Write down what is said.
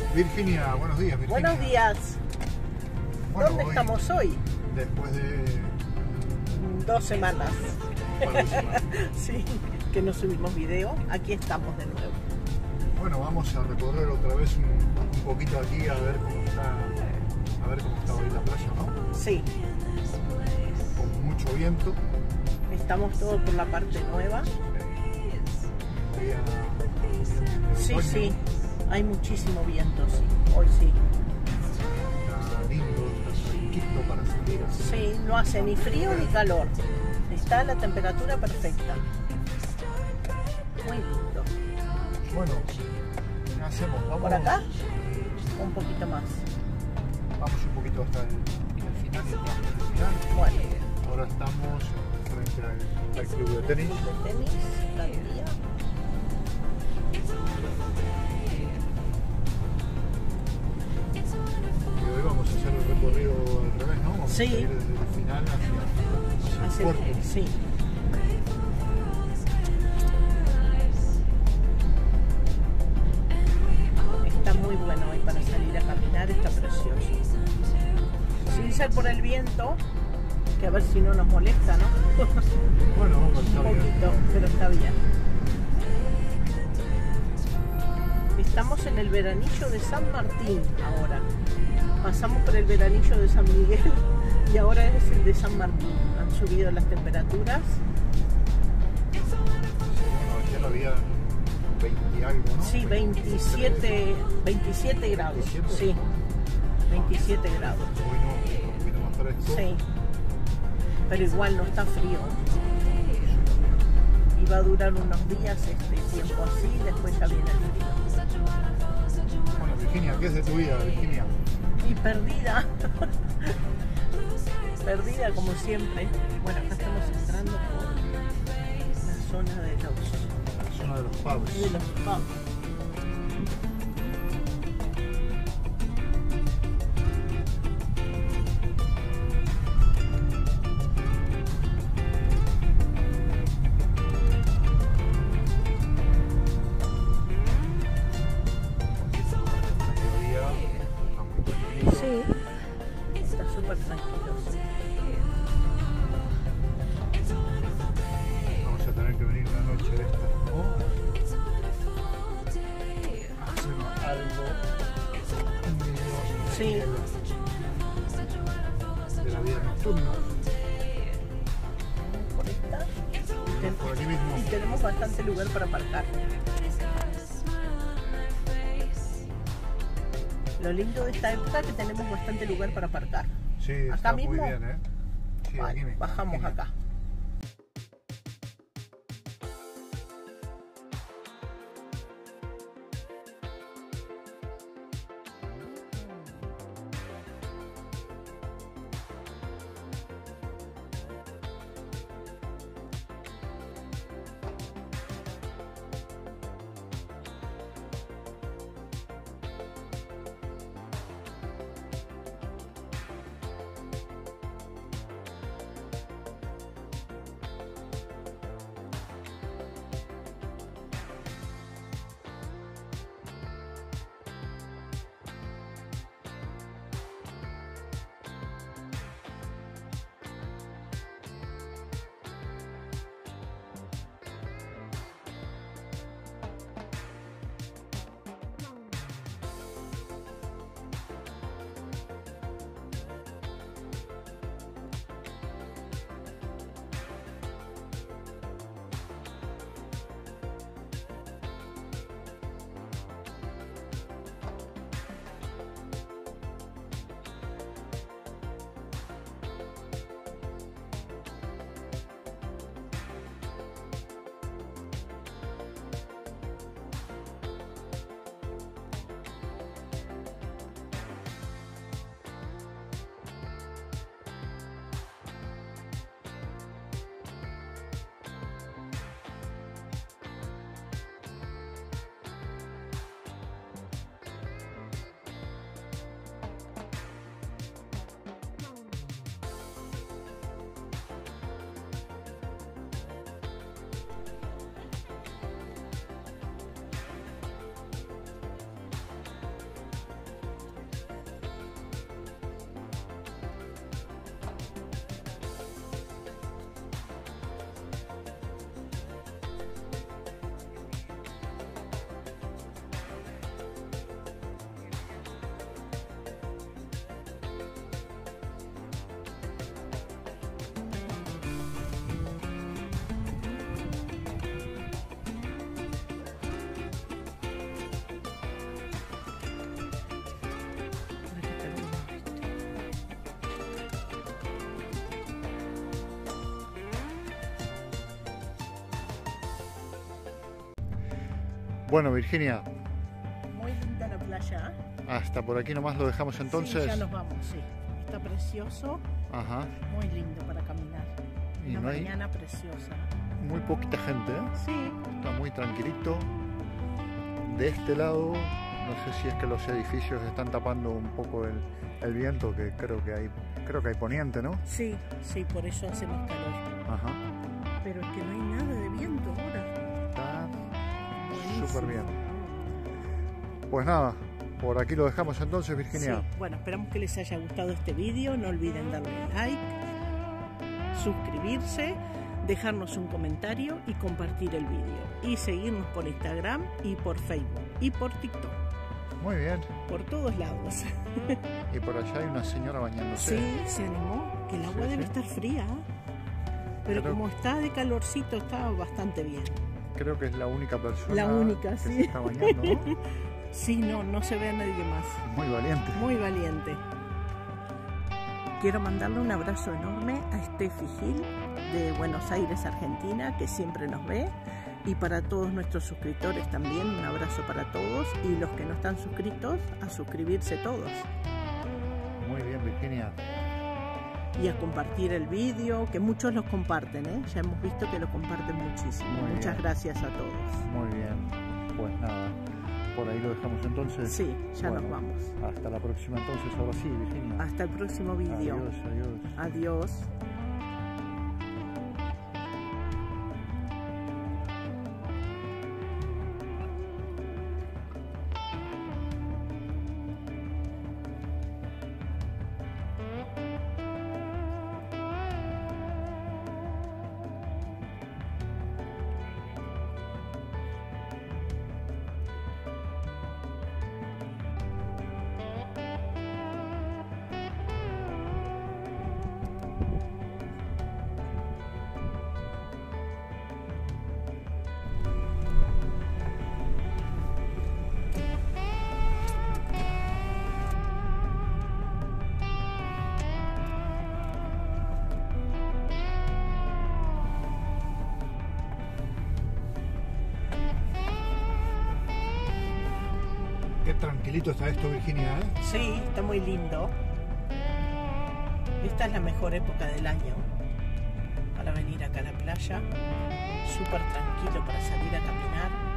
Virginia, buenos días, Virginia. Buenos días. Bueno, ¿Dónde estamos hoy? Después de 2 semanas. un par de semanas. Sí, que no subimos video. Aquí estamos de nuevo. Bueno, vamos a recorrer otra vez un poquito aquí a ver cómo está hoy la playa, ¿no? Sí, Con mucho viento. estamos todos por la parte nueva. Día de Sí, otoño. sí, hay muchísimo viento, sí. Hoy sí. Está lindo, está fresquito para salir así. Sí, no hace ni frío ni calor. Está a la temperatura perfecta. Muy lindo. Bueno, ¿qué hacemos? Vamos ¿Por acá? Un poquito más. Vamos un poquito hasta el final y entramos en el final. Bueno, Ahora estamos frente al club de tenis. de tenis, galería. Y hoy vamos a hacer el recorrido al revés, ¿no? Vamos Sí. a ir desde el final hacia el Hace- puerto. sí. Está muy bueno hoy para salir a caminar, está precioso. Sin ser por el viento, que a ver si no nos molesta, ¿no? Bueno, vamos a Un estar bien. poquito, pero está bien. Estamos en el veranillo de San Martín ahora. Pasamos por el veranillo de San Miguel y ahora es el de San Martín. Han subido las temperaturas. Bueno, ayer había 20 y algo, ¿no? Sí, 27 grados. 27. Sí, 27 grados. Hoy no, un poquito más fresco. Sí, pero igual no está frío. Y va a durar unos días este tiempo así, después ya viene el frío. Bueno, Virginia, ¿qué es de tu vida, Virginia? Y perdida. Perdida como siempre. Bueno, acá estamos entrando por la zona de La zona de los pubs. los pubs. Mediodía, está muy tranquilo. Sí, está súper tranquilo. Vamos a tener que venir una noche de estas, ¿no? Hacer algo, un video Sí. de la vida nocturna. Por esta. Por aquí mismo. Y tenemos bastante lugar para aparcar. Lo lindo de esta época es que tenemos bastante lugar para aparcar. Sí, ¿Acá está muy mismo? bien, ¿eh? Sí, Vale, aquí mismo. bajamos aquí mismo. acá. Bueno, Virginia, Muy linda la playa. hasta por aquí nomás lo dejamos entonces. Sí, ya nos vamos, sí. Está precioso, Ajá. muy lindo para caminar. Y Una no hay mañana preciosa. muy poquita gente, ¿eh? Sí, Está muy tranquilito. De este lado, no sé si es que los edificios están tapando un poco el viento, que creo que hay poniente, ¿no? sí, sí, por eso hace más calor. Ajá. Pero es que no hay nada de viento ahora. Está Buenísimo. súper bien. Pues nada, por aquí lo dejamos entonces, Virginia. Sí, bueno, esperamos que les haya gustado este vídeo. No olviden darle like, suscribirse, dejarnos un comentario y compartir el vídeo. Y seguirnos por Instagram y por Facebook y por TikTok. Muy bien. Por todos lados. Y por allá hay una señora bañándose. Sí, se animó, que el agua Sí, debe sí. estar fría. Pero Creo- como está de calorcito, está bastante bien. Creo que es la única persona La única, que sí. se está bañando, ¿no? Sí, no se ve a nadie más. Muy valiente. Muy valiente. Quiero mandarle un abrazo enorme a Steffi Gil de Buenos Aires, Argentina, que siempre nos ve. Y para todos nuestros suscriptores también, un abrazo para todos. Y los que no están suscritos, a suscribirse todos. Muy bien, Virginia. Y a compartir el vídeo, que muchos los comparten, ¿eh? Ya hemos visto que lo comparten muchísimo. Muy Muchas bien. gracias a todos. Muy bien. Pues nada, por ahí lo dejamos entonces. Sí, ya Bueno, nos vamos. Hasta la próxima entonces, ahora sí, Virginia. Hasta el próximo vídeo. Adiós, adiós. Adiós. Qué tranquilito está esto, Virginia, ¿eh? Sí, está muy lindo. Esta es la mejor época del año para venir acá a la playa. Súper tranquilo para salir a caminar.